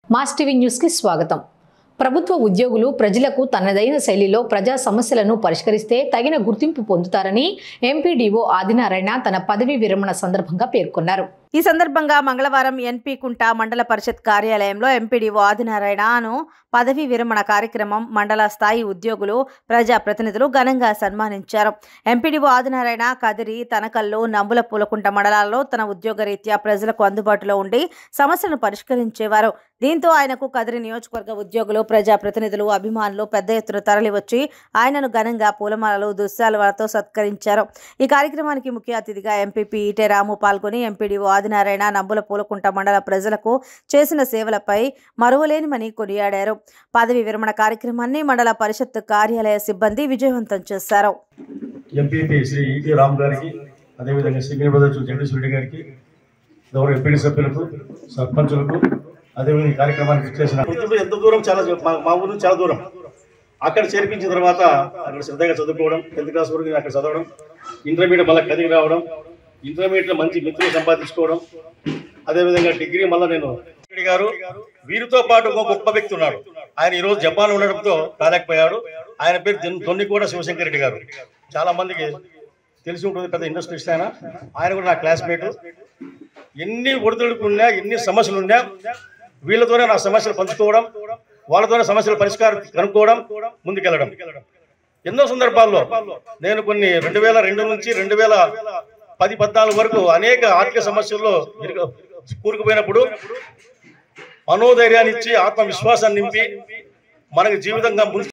Mass TV news కి స్వాగతం। ప్రభుత్వ ఉద్యోగులు ప్రజలకు తనదైన శైలిలో ప్రజా సమస్యలను పరిష్కరిస్తే తగిన గుర్తింపు పొందుతారని ఎంపీడీఓ ఆదినారాయణ తన పదవి విరమణ సందర్భంగా పేర్కొన్నారు। ఈ సందర్భంగా మంగళవారం ఎన్పీ కుంట మండల పరిషత్ కార్యాలయంలో ఎంపీడీఓ ఆదినారాయణను పదవి విరమణ కార్యక్రమం మండల స్థాయి ఉద్యోగులు ప్రజా ప్రతినిధులు ఘనంగా సన్మానించారు। ఎంపీడీఓ ఆదినారాయణ కదిరి తనకల్లు నంబుల పూలకుంట మండలాల్లో తన ఉద్యోగరీత్యా ప్రజలకు అందుబాటులో ఉండి సమస్యలను పరిష్కరించేవారు। దీంతో ఆయనకు కదిరి నియోజకవర్గ ఉద్యోగులు ప్రజా ప్రతినిధులు అభిమానులు పెద్ద ఎత్తున తరలివచ్చి ఆయనను ఘనంగా పూలమాలలు దుశ్శాలువలతో సత్కరించారు। ఈ కార్యక్రమానికి ముఖ్య అతిథిగా ఎంపీపీ ఈటె రాము పాల్గొని ఎంపీడీఓ ఆదినారాయణ నంబుల పూలకుంట మండల ప్రజలకు చేసిన సేవలపై మరువలేనిమని కొనియాడారు। పదవి విరమణ కార్యక్రమాన్ని మండల పరిషత్ కార్యాలయ సిబ్బంది విజయవంతం చేశారు। ఎంపీపీ శ్రీ ఈటె రాము గారికి అదే విధంగా సింగర్ బ్రదర్స్ జగదీష్ రెడ్డి గారికి గౌరవ ఎంపీడీ సభ్యులకు సర్పంచులకు అదే విధంగా కార్యక్రమానికి చేసిన ఎంత దూరం చాలా మా ఊరు చాలా దూరం అక్కడ చేర్పించిన తర్వాత అక్కడ శ్రద్ధగా చదువుకోవడం 10th క్లాస్ వరకు అక్కడ చదవడం ఇంటర్మీడియట్ మళ్ళీ కదిగి రావడం ఇంటర్మీడియట్లో మంచి మిత్రులు సంపాదించుకోవడం అదేవిధంగా డిగ్రీ మళ్ళీ నేను గారు వీరితో పాటు ఒక గొప్ప వ్యక్తి ఉన్నాడు। ఆయన ఈరోజు జపాన్ ఉండడంతో రాలేకపోయాడు। ఆయన పేరు దొన్నికోట శివశంకర్ రెడ్డి గారు, చాలా మందికి తెలిసి ఉంటుంది, పెద్ద ఇండస్ట్రియలిస్ట్ ఆయన కూడా నా క్లాస్మేట్। ఎన్ని ఒడిదుడుకులు ఉన్నా ఎన్ని సమస్యలు ఉన్నా వీళ్ళతోనే నా సమస్యలు పంచుకోవడం వాళ్ళతోనే సమస్యల పరిష్కారం కనుక్కోవడం ముందుకెళ్ళడం ఎన్నో సందర్భాల్లో నేను కొన్ని 2002 నుంచి 2010-14 వరకు అనేక ఆర్థిక సమస్యల్లో కూరుకుపోయినప్పుడు మనోధైర్యాన్ని ఇచ్చి ఆత్మవిశ్వాసాన్ని నింపి మనకు జీవితంగా